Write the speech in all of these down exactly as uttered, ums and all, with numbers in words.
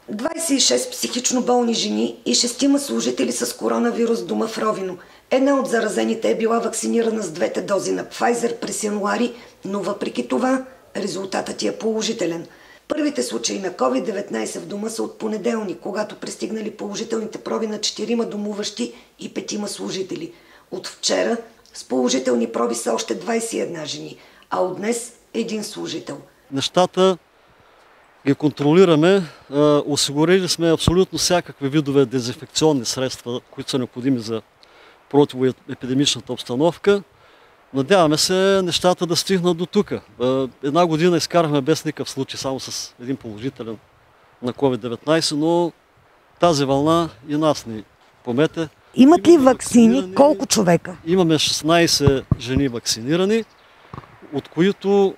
двадесет и шест психично болни жени и шестима служители с коронавирус в дома в Ровино. Една от заразените е била вакцинирана с двете дози на Pfizer през януари, но въпреки това резултатът ти е положителен. Първите случаи на ковид деветнадесет в дома са от понеделник, когато пристигнали положителните проби на четирима домуващи и петима служители. От вчера с положителни проби са още двадесет и една жени, а от днес един служител. Нещата ги контролираме. Осигурили сме абсолютно всякакви видове дезинфекционни средства, които са необходими за противоепидемичната обстановка. Надяваме се нещата да стигнат до тук. Една година изкарахме без никакъв случай, само с един положителен на ковид деветнадесет, но тази вълна и нас ни помете. Имат ли ваксини? Колко човека? Имаме шестнадесет жени вакцинирани, от които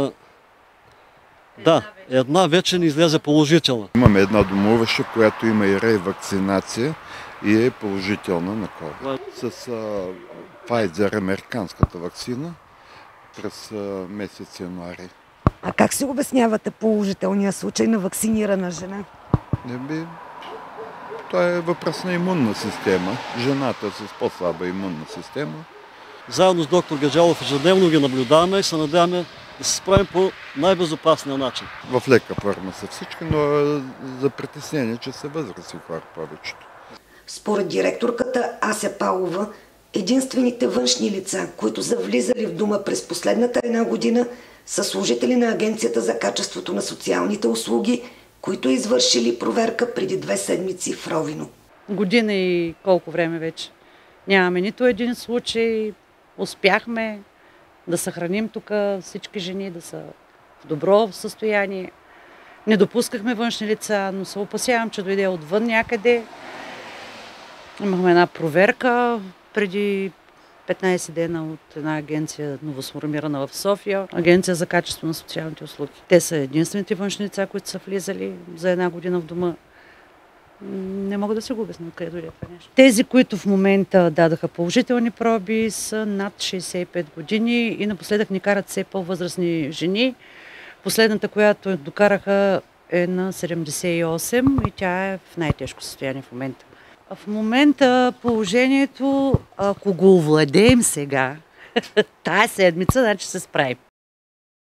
да, една вече ни излезе положителна. Имаме една домуваща, която има и ревакцинация и е положителна на ковид. С а, Pfizer, американската вакцина, през а, месец януари. А как си обяснявате положителния случай на вакцинирана жена? Не би... Това е въпрос на имунна система. Жената с по-слаба имунна система. Заедно с доктор Гаджалов ежедневно ги наблюдаваме и се надяваме да се справим по най-безопасния начин. В лека форма са всички, но за притеснение, че са възрастни хора повечето. Според директорката Ася Павлова, единствените външни лица, които са влизали в дома през последната една година, са служители на Агенцията за качеството на социалните услуги, които извършили проверка преди две седмици в Ровино. Година и колко време вече. Нямаме нито един случай. Успяхме да съхраним тук всички жени, да са в добро състояние. Не допускахме външни лица, но се опасявам, че дойде отвън някъде. Имахме една проверка преди петнадесет дена от една агенция, новосформирана в София, Агенция за качество на социалните услуги. Те са единствените външни лица, които са влизали за една година в дома. Не мога да се го обясня откъде дойде това нещо. Тези, които в момента дадаха положителни проби, са над шейсет и пет години и напоследък ни карат все по-възрастни жени. Последната, която докараха, е на седемдесет и осем и тя е в най-тежко състояние в момента. В момента положението, ако го овладеем сега, тая седмица, значи се справим.